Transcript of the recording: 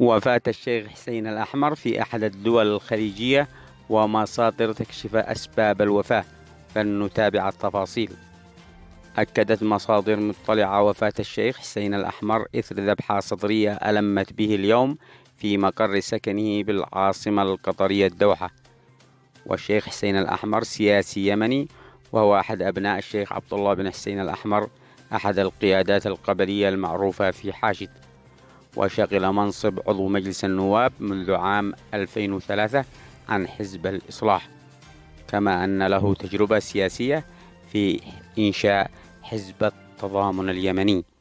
وفاة الشيخ حسين الأحمر في أحد الدول الخليجية ومصادر تكشف أسباب الوفاة، فلنتابع التفاصيل. أكدت مصادر مطلعة وفاة الشيخ حسين الأحمر إثر ذبحة صدرية ألمت به اليوم في مقر سكنه بالعاصمة القطرية الدوحة. والشيخ حسين الأحمر سياسي يمني، وهو أحد أبناء الشيخ عبد الله بن حسين الأحمر، أحد القيادات القبلية المعروفة في حاشد، وشغل منصب عضو مجلس النواب منذ عام 2003 عن حزب الإصلاح، كما أن له تجربة سياسية في إنشاء حزب التضامن اليمني.